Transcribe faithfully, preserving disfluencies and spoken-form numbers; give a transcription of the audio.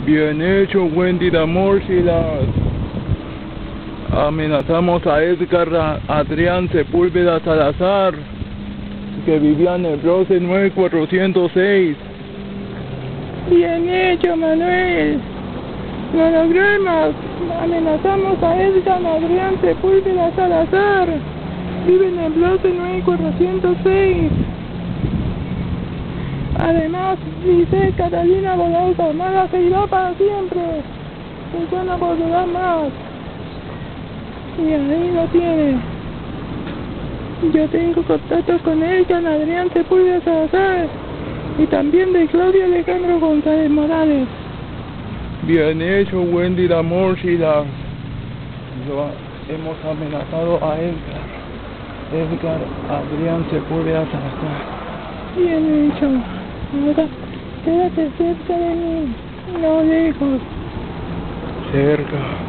Bien hecho, Wendy Damorcilas. Amenazamos a Edgar Adrián Sepúlveda Salazar, que vivía en el bloque nueve cuatrocientos seis. Bien hecho, Manuel. Lo logramos. Amenazamos a Edgar Adrián Sepúlveda Salazar. Vive en el bloque nueve cuatrocientos seis. Además, dice Catalina Bolosa, Armada se irá para siempre. Ella no volverá más. Y ahí lo tiene. Yo tengo contactos con Edgar Adrián Sepúlveda Salazar y también de Claudio Alejandro González Morales. Bien hecho, Wendy Damorcilas. Hemos amenazado a Edgar, Edgar Adrián Sepúlveda Salazar. Bien hecho. Ahora, quédate cerca de mí, no lejos. Cerca.